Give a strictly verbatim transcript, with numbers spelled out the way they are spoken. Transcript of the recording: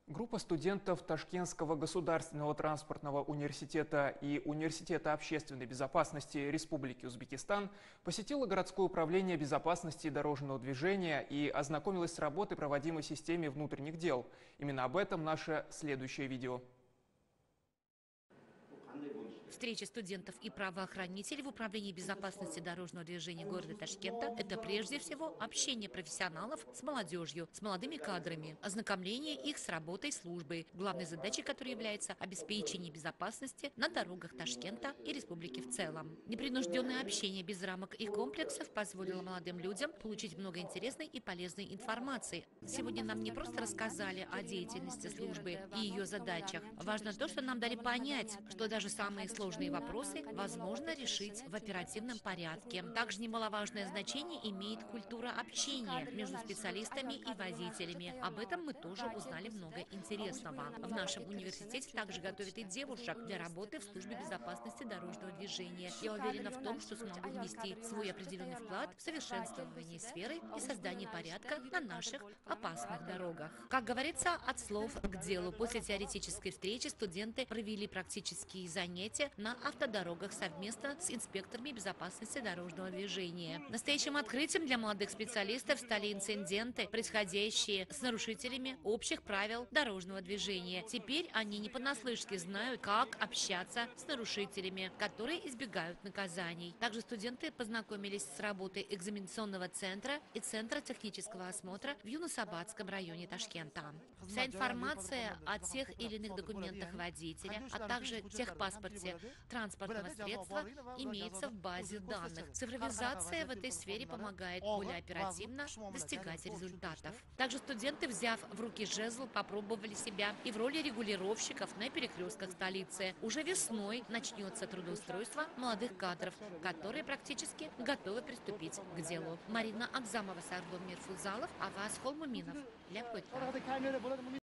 Группа студентов Ташкентского государственного транспортного университета и Университета общественной безопасности Республики Узбекистан посетила городское управление безопасности дорожного движения и ознакомилась с работой, проводимой в системе внутренних дел. Именно об этом наше следующее видео. Встреча студентов и правоохранителей в Управлении безопасности дорожного движения города Ташкента – это прежде всего общение профессионалов с молодежью, с молодыми кадрами, ознакомление их с работой службы, главной задачей которой является обеспечение безопасности на дорогах Ташкента и республики в целом. Непринужденное общение без рамок и комплексов позволило молодым людям получить много интересной и полезной информации. Сегодня нам не просто рассказали о деятельности службы и ее задачах. Важно то, что нам дали понять, что даже самые сложные Сложные вопросы возможно решить в оперативном порядке. Также немаловажное значение имеет культура общения между специалистами и водителями. Об этом мы тоже узнали много интересного. В нашем университете также готовят и девушек для работы в службе безопасности дорожного движения. Я уверена в том, что смогу внести свой определенный вклад в совершенствование сферы и создание порядка на наших опасных дорогах. Как говорится, от слов к делу. После теоретической встречи студенты провели практические занятия на автодорогах совместно с инспекторами безопасности дорожного движения. Настоящим открытием для молодых специалистов стали инциденты, происходящие с нарушителями общих правил дорожного движения. Теперь они не понаслышке знают, как общаться с нарушителями, которые избегают наказаний. Также студенты познакомились с работой экзаменационного центра и центра технического осмотра в Юнусабадском районе Ташкента. Вся информация о тех или иных документах водителя, а также техпаспорте транспортного средства имеется в базе данных. Цифровизация в этой сфере помогает более оперативно достигать результатов. Также студенты, взяв в руки жезл, попробовали себя и в роли регулировщиков на перекрестках столицы. Уже весной начнется трудоустройство молодых кадров, которые практически готовы приступить к делу. Марина Акзамова, Сарлом Мирфузалов, Аваз Холмуминов. Для Пытка.